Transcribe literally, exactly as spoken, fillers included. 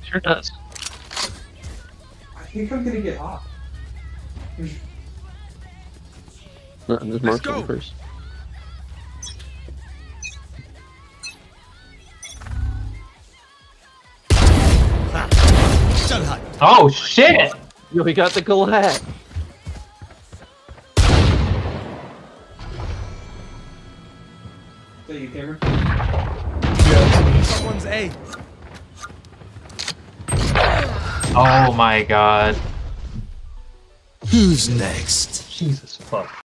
Sure does. I think I'm gonna get off. No, just mark one first. Oh shit! Yo, he got the collat. Is that you, Cameron? Someone's A. Oh my god. Who's next? Jesus fuck.